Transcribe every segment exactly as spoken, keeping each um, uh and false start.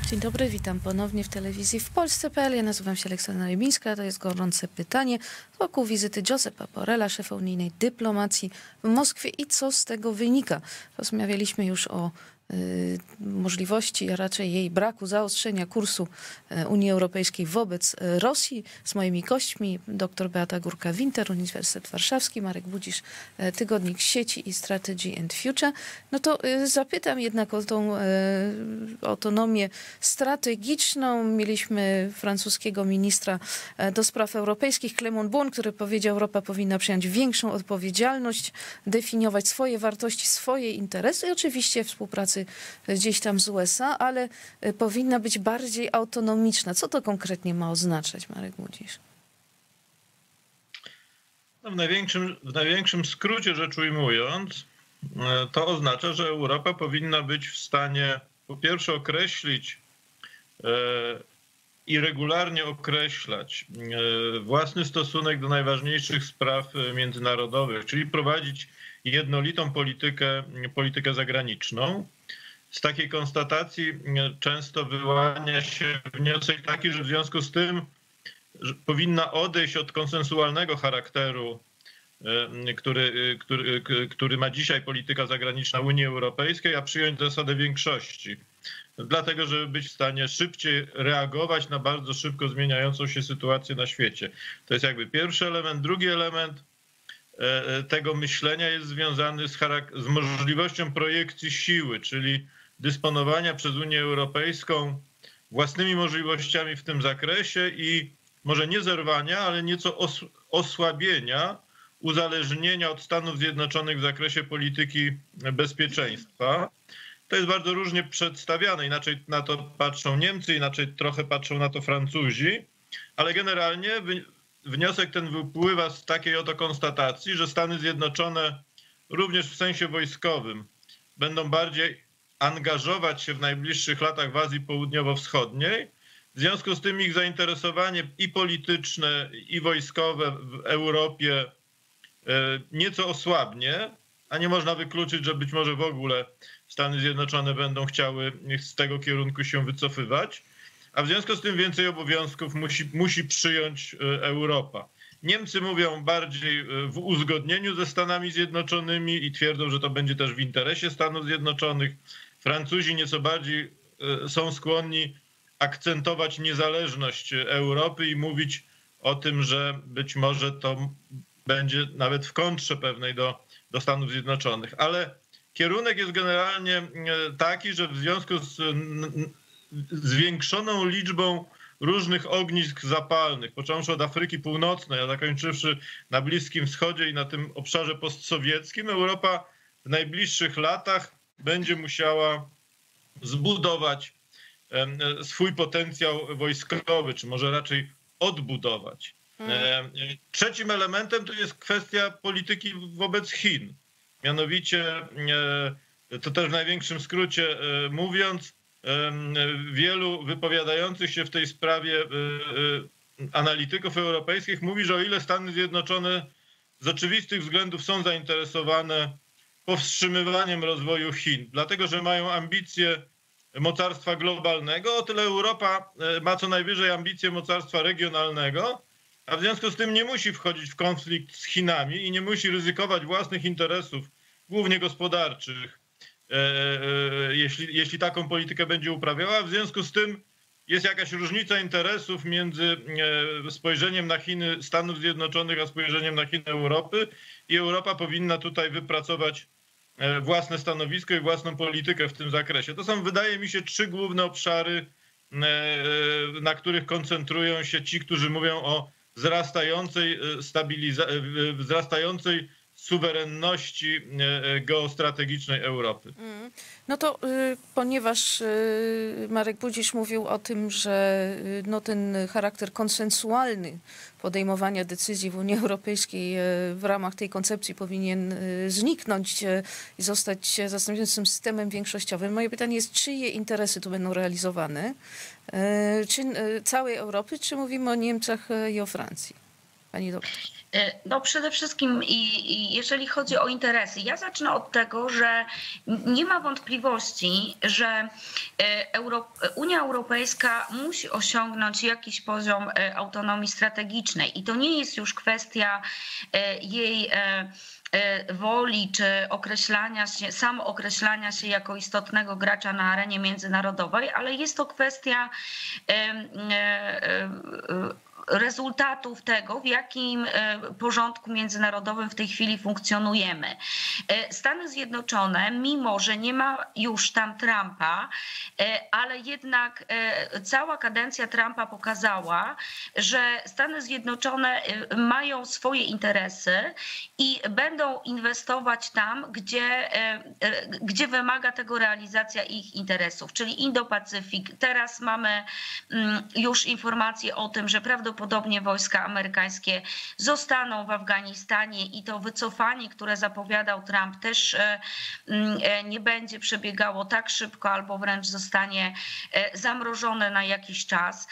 Dzień dobry, witam ponownie w telewizji w Polsce kropka p l. Ja nazywam się Aleksandra Rybińska, to jest gorące pytanie wokół wizyty Josepa Borrella, szefa unijnej dyplomacji w Moskwie i co z tego wynika. Rozmawialiśmy już o y, możliwości, a raczej jej braku zaostrzenia kursu y, Unii Europejskiej wobec y, Rosji. Z moimi gośćmi dr Beata Górka-Winter, Uniwersytet Warszawski, Marek Budzisz, y, Tygodnik Sieci i Strategy and Future. No to y, zapytam jednak o tą y, autonomię strategiczną. Mieliśmy francuskiego ministra y, do spraw europejskich, Clement Beaune, który powiedział, że Europa powinna przyjąć większą odpowiedzialność, definiować swoje wartości, swoje interesy i oczywiście współpracy gdzieś tam z U S A, ale powinna być bardziej autonomiczna. Co to konkretnie ma oznaczać, Marek Budzisz? No w, największym, w największym skrócie rzecz ujmując, to oznacza, że Europa powinna być w stanie po pierwsze określić e, i regularnie określać e, własny stosunek do najważniejszych spraw międzynarodowych, czyli prowadzić jednolitą politykę, politykę zagraniczną. Z takiej konstatacji często wyłania się wniosek taki, że w związku z tym że powinna odejść od konsensualnego charakteru, który, który, który ma dzisiaj polityka zagraniczna Unii Europejskiej, a przyjąć zasadę większości. Dlatego, żeby być w stanie szybciej reagować na bardzo szybko zmieniającą się sytuację na świecie. To jest jakby pierwszy element. Drugi element tego myślenia jest związany z, z możliwością projekcji siły, czyli dysponowania przez Unię Europejską własnymi możliwościami w tym zakresie i może nie zerwania, ale nieco os osłabienia uzależnienia od Stanów Zjednoczonych w zakresie polityki bezpieczeństwa. To jest bardzo różnie przedstawiane. Inaczej na to patrzą Niemcy, inaczej trochę patrzą na to Francuzi, ale generalnie wniosek ten wypływa z takiej oto konstatacji, że Stany Zjednoczone również w sensie wojskowym będą bardziej angażować się w najbliższych latach w Azji Południowo-Wschodniej. W związku z tym ich zainteresowanie i polityczne, i wojskowe w Europie nieco osłabnie, a nie można wykluczyć, że być może w ogóle Stany Zjednoczone będą chciały z tego kierunku się wycofywać. A w związku z tym więcej obowiązków musi, musi przyjąć Europa. Niemcy mówią bardziej w uzgodnieniu ze Stanami Zjednoczonymi i twierdzą, że to będzie też w interesie Stanów Zjednoczonych. Francuzi nieco bardziej są skłonni akcentować niezależność Europy i mówić o tym, że być może to będzie nawet w kontrze pewnej do, do Stanów Zjednoczonych. Ale kierunek jest generalnie taki, że w związku z zwiększoną liczbą różnych ognisk zapalnych, począwszy od Afryki Północnej, a zakończywszy na Bliskim Wschodzie i na tym obszarze postsowieckim, Europa w najbliższych latach będzie musiała zbudować swój potencjał wojskowy, czy może raczej odbudować. Hmm. Trzecim elementem to jest kwestia polityki wobec Chin. Mianowicie, to też w największym skrócie mówiąc, wielu wypowiadających się w tej sprawie analityków europejskich mówi, że o ile Stany Zjednoczone z oczywistych względów są zainteresowane powstrzymywaniem rozwoju Chin, dlatego że mają ambicje mocarstwa globalnego, o tyle Europa ma co najwyżej ambicje mocarstwa regionalnego, a w związku z tym nie musi wchodzić w konflikt z Chinami i nie musi ryzykować własnych interesów, głównie gospodarczych, jeśli, jeśli taką politykę będzie uprawiała. W związku z tym jest jakaś różnica interesów między spojrzeniem na Chiny Stanów Zjednoczonych, a spojrzeniem na Chiny Europy i Europa powinna tutaj wypracować własne stanowisko i własną politykę w tym zakresie. To są, wydaje mi się, trzy główne obszary, na których koncentrują się ci, którzy mówią o wzrastającej stabilizacji, wzrastającej suwerenności geostrategicznej Europy. No to y, ponieważ y, Marek Budzisz mówił o tym, że y, no, ten charakter konsensualny podejmowania decyzji w Unii Europejskiej y, w ramach tej koncepcji powinien y, zniknąć y, i zostać zastępującym systemem większościowym. Moje pytanie jest, czyje interesy tu będą realizowane? Y, czy y, całej Europy, czy mówimy o Niemczech y, i o Francji? pani doktor? No przede wszystkim i, i jeżeli chodzi o interesy, ja zacznę od tego, że nie ma wątpliwości, że Euro, Unia Europejska musi osiągnąć jakiś poziom autonomii strategicznej i to nie jest już kwestia jej woli czy określania się, samookreślania się jako istotnego gracza na arenie międzynarodowej, ale jest to kwestia rezultatów tego, w jakim porządku międzynarodowym w tej chwili funkcjonujemy. Stany Zjednoczone, mimo że nie ma już tam Trumpa, ale jednak cała kadencja Trumpa pokazała, że Stany Zjednoczone mają swoje interesy i będą inwestować tam, gdzie, gdzie wymaga tego realizacja ich interesów, czyli Indo-Pacyfik. Teraz mamy już informacje o tym, że prawdopodobnie Prawdopodobnie wojska amerykańskie zostaną w Afganistanie i to wycofanie, które zapowiadał Trump, też nie będzie przebiegało tak szybko albo wręcz zostanie zamrożone na jakiś czas.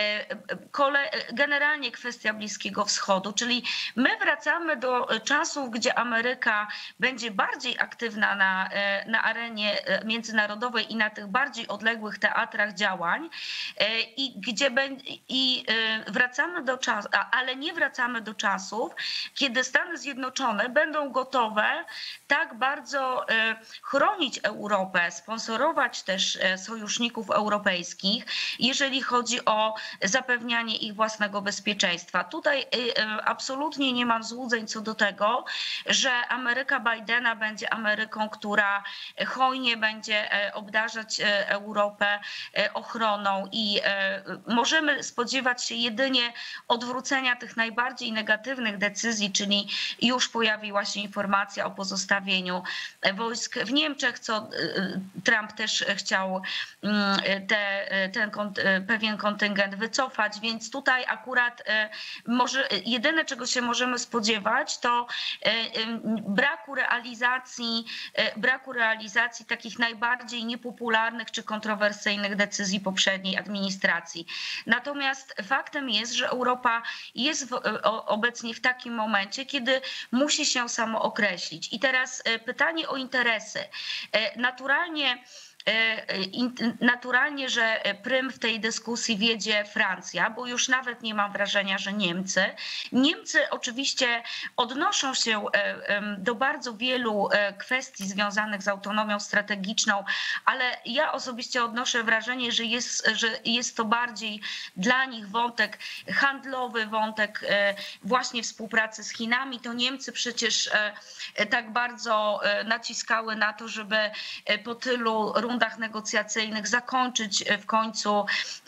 Generalnie kwestia Bliskiego Wschodu, czyli my wracamy do czasów, gdzie Ameryka będzie bardziej aktywna na, na arenie międzynarodowej i na tych bardziej odległych teatrach działań i gdzie i wracamy Wracamy do czasu, ale nie wracamy do czasów, kiedy Stany Zjednoczone będą gotowe tak bardzo chronić Europę, sponsorować też sojuszników europejskich, jeżeli chodzi o zapewnianie ich własnego bezpieczeństwa. Tutaj absolutnie nie mam złudzeń co do tego, że Ameryka Bidena będzie Ameryką, która hojnie będzie obdarzać Europę ochroną i możemy spodziewać się jedynie odwrócenia tych najbardziej negatywnych decyzji, czyli już pojawiła się informacja o pozostawieniu wojsk w Niemczech, co Trump też chciał te, ten pewien kontyngent wycofać, więc tutaj akurat może jedyne, czego się możemy spodziewać, to braku realizacji, braku realizacji takich najbardziej niepopularnych czy kontrowersyjnych decyzji poprzedniej administracji. Natomiast faktem jest, że Europa jest w, obecnie w takim momencie, kiedy musi się samookreślić. I teraz pytanie o interesy. Naturalnie Naturalnie, że prym w tej dyskusji wiedzie Francja, bo już nawet nie mam wrażenia, że Niemcy. Niemcy oczywiście odnoszą się do bardzo wielu kwestii związanych z autonomią strategiczną, ale ja osobiście odnoszę wrażenie, że jest, że jest to bardziej dla nich wątek handlowy, wątek właśnie współpracy z Chinami. To Niemcy przecież tak bardzo naciskały na to, żeby po tylu rundach negocjacyjnych zakończyć w końcu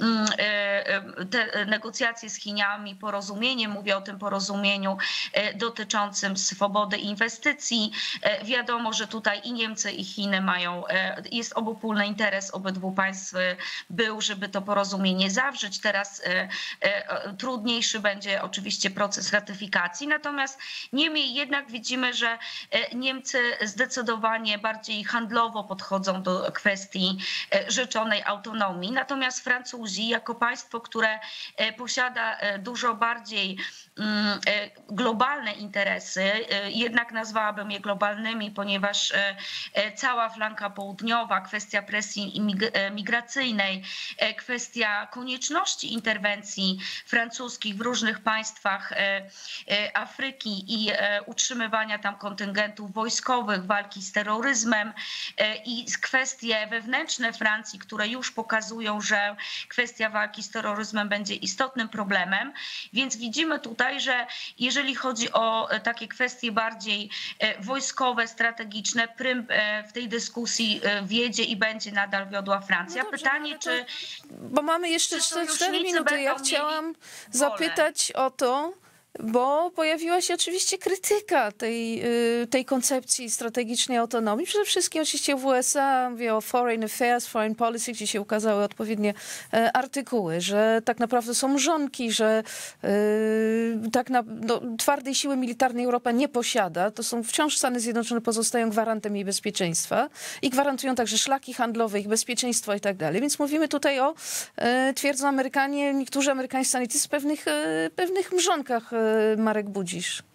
te negocjacje z Chinami porozumieniem. Mówię o tym porozumieniu dotyczącym swobody inwestycji. Wiadomo, że tutaj i Niemcy, i Chiny mają, jest obopólny interes obydwu państw był, żeby to porozumienie zawrzeć. Teraz trudniejszy będzie oczywiście proces ratyfikacji. Natomiast niemniej jednak widzimy, że Niemcy zdecydowanie bardziej handlowo podchodzą do kwestii rzeczonej autonomii. Natomiast Francuzi jako państwo, które posiada dużo bardziej globalne interesy, jednak nazwałabym je globalnymi, ponieważ cała flanka południowa, kwestia presji migracyjnej, kwestia konieczności interwencji francuskich w różnych państwach Afryki i utrzymywania tam kontyngentów wojskowych, walki z terroryzmem i kwestie wewnętrzne Francji, które już pokazują, że kwestia walki z terroryzmem będzie istotnym problemem. Więc widzimy tutaj, że jeżeli chodzi o takie kwestie bardziej wojskowe, strategiczne, prym w tej dyskusji wiedzie i będzie nadal wiodła Francja. No dobrze, Pytanie, to, czy... Bo mamy jeszcze cztery minuty. Ja chciałam zapytać o to, bo pojawiła się oczywiście krytyka tej, tej koncepcji strategicznej autonomii. Przede wszystkim oczywiście w U S A, mówię o Foreign Affairs, Foreign Policy, gdzie się ukazały odpowiednie artykuły, że tak naprawdę są mrzonki, że yy, tak na, no, twardej siły militarnej Europa nie posiada. To są wciąż Stany Zjednoczone pozostają gwarantem jej bezpieczeństwa i gwarantują także szlaki handlowe, ich bezpieczeństwo i tak dalej. Więc mówimy tutaj o, yy, twierdzą Amerykanie, niektórzy amerykańscy analitycy, pewnych, yy, pewnych mrzonkach Marek Budzisz?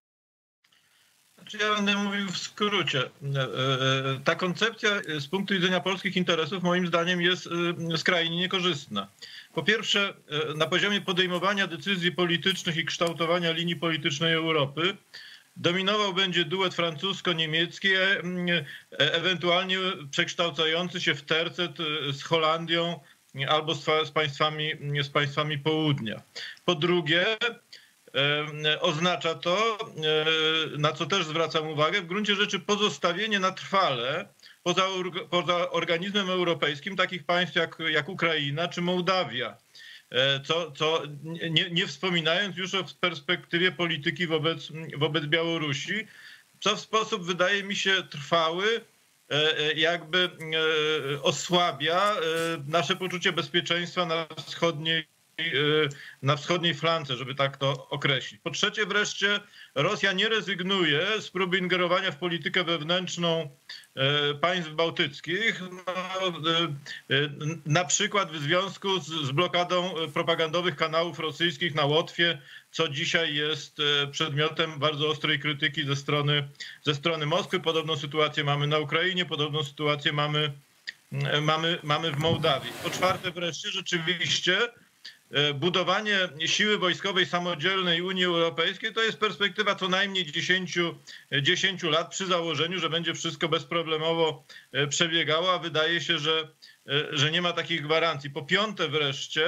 Znaczy ja będę mówił w skrócie. Ta koncepcja z punktu widzenia polskich interesów moim zdaniem jest skrajnie niekorzystna. Po pierwsze, na poziomie podejmowania decyzji politycznych i kształtowania linii politycznej Europy dominował będzie duet francusko-niemiecki, ewentualnie przekształcający się w tercet z Holandią albo z państwami, z państwami południa. Po drugie, oznacza to, na co też zwracam uwagę, w gruncie rzeczy pozostawienie na trwale poza, poza organizmem europejskim takich państw jak, jak Ukraina czy Mołdawia. Co, co nie, nie wspominając już o perspektywie polityki wobec, wobec Białorusi, co w sposób, wydaje mi się, trwały jakby osłabia nasze poczucie bezpieczeństwa na wschodniej, na wschodniej flance, żeby tak to określić. Po trzecie wreszcie, Rosja nie rezygnuje z próby ingerowania w politykę wewnętrzną państw bałtyckich, no, na przykład w związku z, z blokadą propagandowych kanałów rosyjskich na Łotwie, co dzisiaj jest przedmiotem bardzo ostrej krytyki ze strony, ze strony Moskwy. Podobną sytuację mamy na Ukrainie, podobną sytuację mamy, mamy, mamy w Mołdawii. Po czwarte wreszcie, rzeczywiście budowanie siły wojskowej samodzielnej Unii Europejskiej to jest perspektywa co najmniej dziesięciu lat przy założeniu, że będzie wszystko bezproblemowo przebiegało, a wydaje się, że, że nie ma takich gwarancji. Po piąte wreszcie,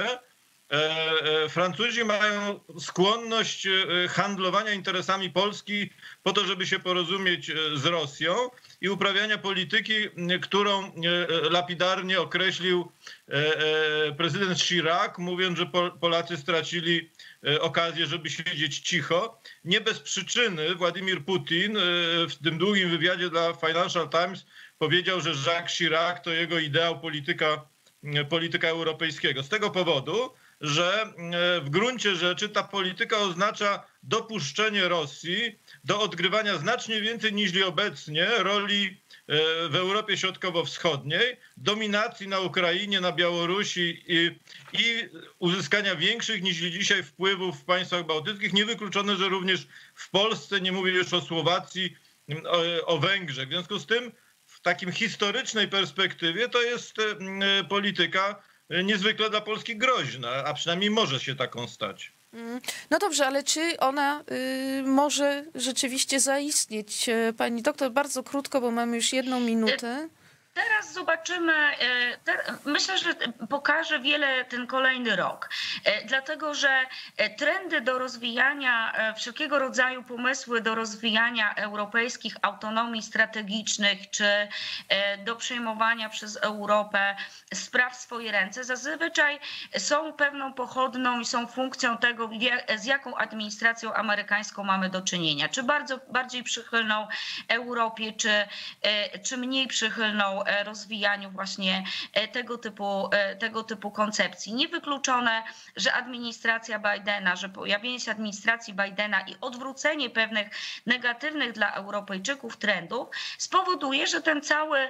Francuzi mają skłonność handlowania interesami Polski po to, żeby się porozumieć z Rosją i uprawiania polityki, którą lapidarnie określił prezydent Chirac, mówiąc, że Polacy stracili okazję, żeby siedzieć cicho. Nie bez przyczyny Władimir Putin w tym długim wywiadzie dla Financial Times powiedział, że Jacques Chirac to jego ideał polityka, polityka europejskiego. Z tego powodu, że w gruncie rzeczy ta polityka oznacza dopuszczenie Rosji do odgrywania znacznie więcej niż obecnie roli w Europie Środkowo-Wschodniej, dominacji na Ukrainie, na Białorusi i, i uzyskania większych niż dzisiaj wpływów w państwach bałtyckich. Niewykluczone, że również w Polsce, nie mówię już o Słowacji, o, o Węgrzech. W związku z tym w takim historycznej perspektywie to jest polityka niezwykle dla Polski groźna, a przynajmniej może się taką stać. No dobrze, ale czy ona y, może rzeczywiście zaistnieć? Pani doktor, bardzo krótko, bo mamy już jedną minutę. Teraz zobaczymy, myślę, że pokaże wiele ten kolejny rok, dlatego że trendy do rozwijania, wszelkiego rodzaju pomysły do rozwijania europejskich autonomii strategicznych, czy do przejmowania przez Europę spraw w swoje ręce, zazwyczaj są pewną pochodną i są funkcją tego, z jaką administracją amerykańską mamy do czynienia. Czy bardzo bardziej przychylną Europie, czy, czy mniej przychylną rozwijaniu właśnie tego typu, tego typu koncepcji. Niewykluczone, że administracja Bidena, że pojawienie się administracji Bidena i odwrócenie pewnych negatywnych dla Europejczyków trendów spowoduje, że ten cały,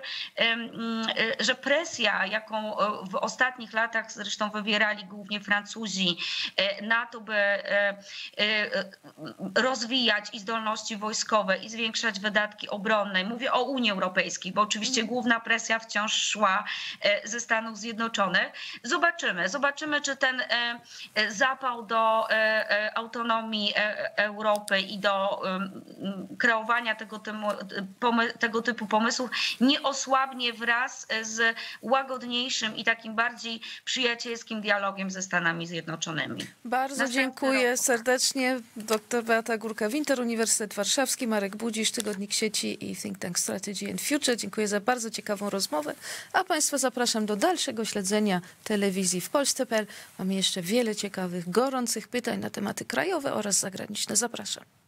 że presja, jaką w ostatnich latach zresztą wywierali głównie Francuzi na to, by rozwijać i zdolności wojskowe i zwiększać wydatki obronne. Mówię o Unii Europejskiej, bo oczywiście główna presja wciąż szła ze Stanów Zjednoczonych. Zobaczymy. Zobaczymy, czy ten zapał do autonomii Europy i do kreowania tego typu, tego typu pomysłów nie osłabnie wraz z łagodniejszym i takim bardziej przyjacielskim dialogiem ze Stanami Zjednoczonymi. Bardzo Następny dziękuję rok. serdecznie. Doktor Beata Górka-Winter, Uniwersytet Warszawski, Marek Budzisz, Tygodnik Sieci i Think Tank Strategy and Future. Dziękuję za bardzo ciekawą rozmowę, a Państwa zapraszam do dalszego śledzenia telewizji w Polsce kropka pe el. Mamy jeszcze wiele ciekawych, gorących pytań na tematy krajowe oraz zagraniczne. Zapraszam.